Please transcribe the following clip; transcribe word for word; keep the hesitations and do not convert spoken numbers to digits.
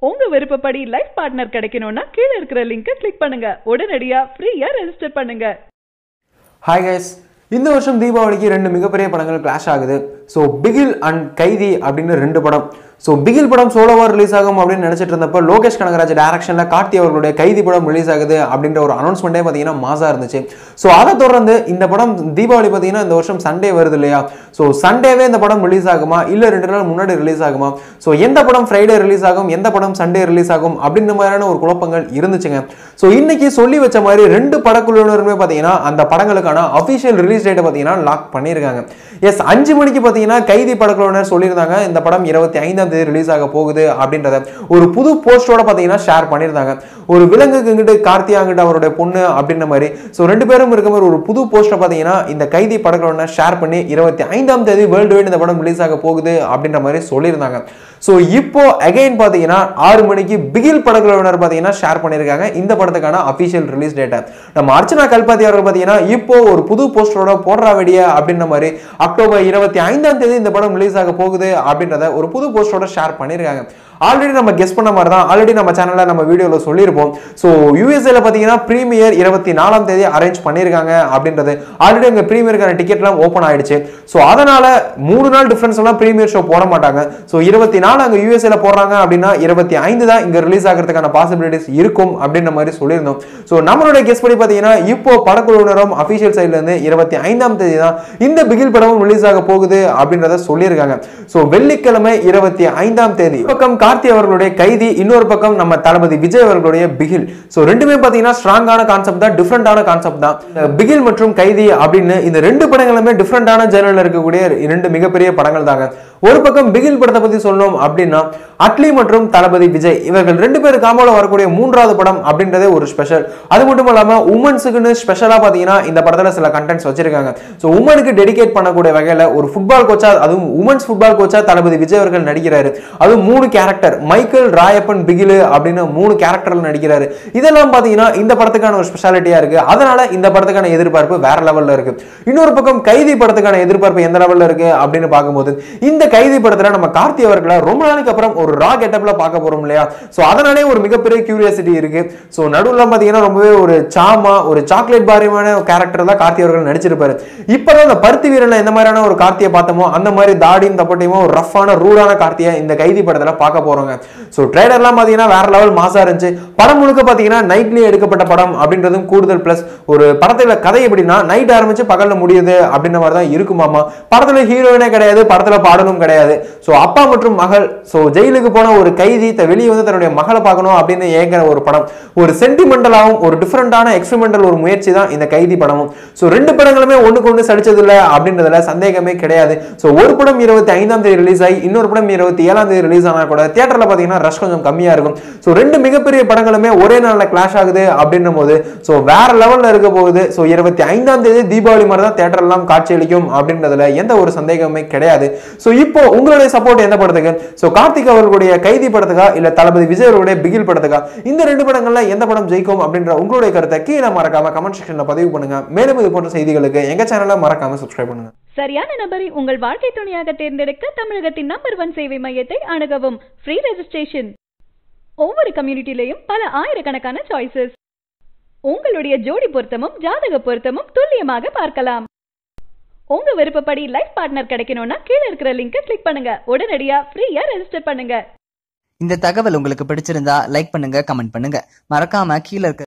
உங்க விருப்பப்படி life partner கிடைக்கணும்னா கீழ இருக்கிற லிங்கை கிளிக் பண்ணுங்க. உடனடியா ஃப்ரீயா ரெஜிஸ்டர் பண்ணுங்க. ஹாய் கைஸ், இந்த வருஷம் தீபாவளிக்கு ரெண்டு மிகப்பெரிய படங்கள் கிளாஷ் ஆகுது. ஸோ பிகில் அண்ட் கைதி அப்படின்னு ரெண்டு படம். ஸோ பிகில் படம் சோலோவாக ரிலீஸ் ஆகும் அப்படின்னு நினச்சிட்டு இருந்தப்போ லோகேஷ் கனகராஜ் டைரக்ஷனில் கார்த்தி அவர்களுடைய கைதி படம் ரிலீஸ் ஆகுது அப்படின்ற ஒரு அனௌன்ஸ்மெண்ட்டே பார்த்தீங்கன்னா மாசாக இருந்துச்சு. ஸோ அதை தொடர்ந்து இந்த படம் தீபாவளி பார்த்தீங்கன்னா இந்த வருஷம் சண்டே வருது இல்லையா? ஸோ சண்டேவே இந்த படம் ரிலீஸ் ஆகுமா இல்லை ரெண்டு நாள் முன்னாடி ரிலீஸ் ஆகுமா? ஸோ எந்த படம் ஃப்ரைடே ரிலீஸ் ஆகும், எந்த படம் சண்டே ரிலீஸ் ஆகும் அப்படின்ற மாதிரியான ஒரு குழப்பங்கள் இருந்துச்சுங்க. ஸோ இன்னைக்கு சொல்லி வச்ச மாதிரி ரெண்டு படக்குழுவினருமே பார்த்தீங்கன்னா அந்த படங்களுக்கான அஃபிஷியல் ரிலீஸ் டேட்டை பார்த்தீங்கன்னா லாக் பண்ணியிருக்காங்க. எஸ், அஞ்சு மணிக்கு பார்த்தீங்கன்னா கைதி படக்குழுவினர் சொல்லியிருந்தாங்க இந்த படம் இருபத்தி ஐந்தாம் தேதி ரிலீஸ் ஆக போகுது அப்படின்றத ஒரு புது போஸ்டோட பார்த்தீங்கன்னா ஷேர் பண்ணியிருந்தாங்க. ஒரு விலங்குக்கு இங்கிட்டு கார்த்தி அங்கிட்டு அவருடைய பொண்ணு அப்படின்ற மாதிரி ஸோ ரெண்டு பேரும் இருக்க மாதிரி ஒரு புது போஸ்டர் பார்த்தீங்கன்னா இந்த கைதி படக்குழுவினர் ஷேர் பண்ணி இருபத்தி ஐந்தாம் தேதி வேர்ல்டு வைட் இந்த படம் ரிலீஸ் ஆக போகுது அப்படின்ற மாதிரி சொல்லியிருந்தாங்க. ஸோ இப்போ அகைன் பார்த்தீங்கன்னா ஆறு மணிக்கு பிகில் படக்குழுவினர் பார்த்தீங்கன்னா ஷேர் பண்ணியிருக்காங்க இந்த படத்துக்கான அஃபிஷியல் ரிலீஸ் டேட்டை. நம்ம அர்ச்சனா கல்பாத்தி அவர்கள் பார்த்தீங்கன்னா இப்போ ஒரு புது போஸ்டரோட போடுறா வெடியா அப்படின்ற மாதிரி அக்டோபர் இருபத்தி ஐந்தாம் தேதி இந்த படம் ரிலீஸ் ஆக போகுது அப்படின்றத ஒரு புது போஸ்டரோட ஷேர் பண்ணியிருக்காங்க. ஆல்ரெடி நம்ம கெஸ் பண்ண மாதிரி தான் ஆல்ரெடி நம்ம சேனல்ல நம்ம வீடியோவில் சொல்லியிருப்போம். ஸோ யூஎஸ்ஏல பார்த்தீங்கன்னா ப்ரீமியர் இருபத்தி நாலாம் தேதி அரேஞ்ச் பண்ணியிருக்காங்க அப்படின்றது ஆல்ரெடி அங்கே ப்ரீமியருக்கான டிக்கெட்லாம் ஓப்பன் ஆயிடுச்சு. ஸோ அதனால மூணு நாள் டிஃபரன்ஸ் எல்லாம் ப்ரீமியர் ஷோ போட மாட்டாங்க. ஸோ இருபத்தி நாலு அங்கே யூஎஸ்ஏல போடுறாங்க அப்படின்னா இருபத்தி ஐந்து தான் இங்கே ரிலீஸ் ஆகிறதுக்கான பாசிபிலிட்டிஸ் இருக்கும் அப்படின்ற மாதிரி சொல்லியிருந்தோம். ஸோ நம்மளுடைய கெஸ் படி பார்த்தீங்கன்னா இப்போ படக்குழுவினரும் அஃபிஷியல் சைட்ல இருந்து இருபத்தி ஐந்தாம் தேதி தான் இந்த பிகில் படமும் ரிலீஸ் ஆக போகுது அப்படின்றத சொல்லியிருக்காங்க. ஸோ வெள்ளிக்கிழமை இருபத்தி ஐந்தாம் தேதி பக்கம் கார்த்தி அவர்களுடைய கைதி, இன்னொரு பக்கம் நம்ம தளபதி விஜய் அவர்களுடைய பிகில். சோ ரெண்டுமே பாத்தீங்கன்னா ஸ்ட்ராங்கான கான்செப்ட் தான், டிஃபரெண்டான கான்செப்ட் தான். பிகில் மற்றும் கைதி அப்படின்னு இந்த ரெண்டு படங்களுமே டிஃபரெண்டான ஜெனரல்ல இருக்கக்கூடிய இரண்டு மிகப்பெரிய படங்கள் தாங்க. ஒரு பக்கம் பிகில் படத்தை பத்தி சொல்லணும் அப்படின்னா அட்லி மற்றும் தளபதி விஜய் இவர்கள் ரெண்டு பேரும் காம்போல வரக்கூடிய மூன்றாவது படம் அப்படின்றதே ஒரு ஸ்பெஷல். அது மட்டும் இல்லாம உமன்ஸுக்குன்னு ஸ்பெஷலா பாத்தீங்கன்னா இந்த படத்துல சில கண்டென்ட்ஸ் வச்சிருக்காங்க. ஸோ உமனுக்கு டெடிகேட் பண்ணக்கூடிய வகையில ஒரு ஃபுட்பால் கோச்சா, அதுவும் உமன்ஸ் ஃபுட்பால் கோச்சா தளபதி விஜய் அவர்கள் நடிக்கிறாரு. அதுவும் மூணு கேரக்டர், மைக்கேல், ராயப்பன், பிகில் அப்படின்னு மூணு கேரக்டர்ல நடிக்கிறாரு. இதெல்லாம் பாத்தீங்கன்னா இந்த படத்துக்கான ஒரு ஸ்பெஷாலிட்டியா இருக்கு. அதனால இந்த படத்துக்கான எதிர்பார்ப்பு வேற லெவல்ல இருக்கு. இன்னொரு பக்கம் கைதி படத்துக்கான எதிர்பார்ப்பு எந்த லெவல்ல இருக்கு அப்படின்னு பார்க்கும்போது இந்த கைதி படத்துல நம்ம கார்த்தி அவர்களை ரொம்ப நாளைக்கு அப்புறம் ஒரு ரா கெட்டப்ல பார்க்க போறோம் இல்லையா? சோ அதனாலே ஒரு மிகப்பெரிய கியூரியாசிட்டி இருக்கு. சோ நடுவுல பாத்தீங்கன்னா ரொம்பவே ஒரு சாமா, ஒரு சாக்லேட் பாரியமான கேரக்டர் தான் கார்த்தி அவர்கள் நடிச்சிருப்பாரு. இப்பதான் இந்த பருத்தி வீரன்ல எந்த மாதிரியான ஒரு கார்த்தியை பார்த்தோமோ அந்த மாதிரி தாடியும் தப்பட்டையும் ஒரு ரஃப்பான ரூடான கார்த்தியை இந்த கைதி படத்துல பார்க்க போறோங்க. சோ ட்ரைலர்லாம் பாத்தீங்கன்னா வேற லெவல் மாசா இருந்துச்சு. படம் முழுக்க பாத்தீங்கன்னா நைட்லயே எடுக்கப்பட்ட படம் அப்படின்றதும் கூடுதல் பிளஸ். ஒரு படத்துல கதை எப்படின்னா நைட் ஆரம்பிச்சு பகல்ல முடியுது அப்படின்ற மாதிரி தான் இருக்குமாமா. படத்துல ஹீரோயினே கிடையாது, படத்துல பாடலும் கிடையாது. சோ அப்பா மற்றும் மகள், சோ ஜெயிலுக்கு போன ஒரு கைதி வெளியே வந்து தன்னுடைய மகளை பார்க்கணும் அப்படின்னு ஏங்குற ஒரு படம். ஒரு சென்டிமெண்டலாவும் ஒரு டிஃபரெண்டான எக்ஸ்பெரிமெண்டல் ஒரு முயற்சி தான் இந்த கைதி படமும். சோ ரெண்டு படங்களுமே ஒண்ணுக்கு ஒண்ணு சடிச்சது இல்ல அப்படின்றதுல சந்தேகமே கிடையாது. சோ ஒரு படம் இருபத்தி ஐந்தாம் தேதி ரிலீஸ் ஆகி இன்னொரு படம் இருபத்தி ஏழாம் தேதி ரிலீஸ் ஆனா கூட தியேட்டர்ல பாத்தீங்கன்னா ரஷ் கொஞ்சம் கம்மியா இருக்கும். சோ ரெண்டு மிகப்பெரிய படங்களுமே ஒரே நாள்ல கிளாஷ் ஆகுது அப்படின்னும் போது சோ வேற லெவல்ல இருக்க போகுது. சோ இருபத்தி ஐந்தாம் தேதி தீபாவளி மாதிரி தான் தியேட்டர் எல்லாம் காட்சியளிக்கும் அப்படின்றதுல எந்த ஒரு சந்தேகமே கிடையாது. சோ இப்போ உங்களுடைய சப்போர்ட் எந்த படத்துக்கு? சோ கார்த்திக் அவர்களுடைய கைதி படத்துக்கா இல்ல தளபதி விஜய் அவர்களுடைய பிகில் படத்துக்கா? இந்த ரெண்டு படங்கள்ல எந்த படம் ஜெயிக்கும் அப்படின்ற உங்களுடைய கருத்தை கீழே மறக்காம கமெண்ட் செக்ஷன்ல பதிவு பண்ணுங்க. மேலும் இது போன்ற செய்திகளுக்கு எங்க சேனலை மறக்காம சப்ஸ்கிரைப் பண்ணுங்க. சரியான நபரை உங்கள் வாழ்க்கை துணையாக தேர்ந்தெடுக்க தமிழகத்தின் நம்பர் ஒன் சேவை மையத்தை அணுகவும். Free registration. ஒவ்வொரு கம்யூனிட்டிலையும் பல ஆயிரக்கணக்கான சாய்ஸஸ். உங்களுடைய ஜோடி பொருத்தமும் ஜாதக பொருத்தமும் துல்லியமாக பார்க்கலாம். உங்க விருப்பப்படி லைஃப் பார்ட்னர் கிடைக்கணும்னா கீழ இருக்கிற லிங்கை கிளிக் பண்ணுங்க. உடனடியா ஃப்ரீயா ரெஜிஸ்டர் பண்ணுங்க. இந்த தகவல் உங்களுக்கு பிடிச்சிருந்தா லைக் பண்ணுங்க, கமெண்ட் பண்ணுங்க. மறக்காம கீழ இருக்க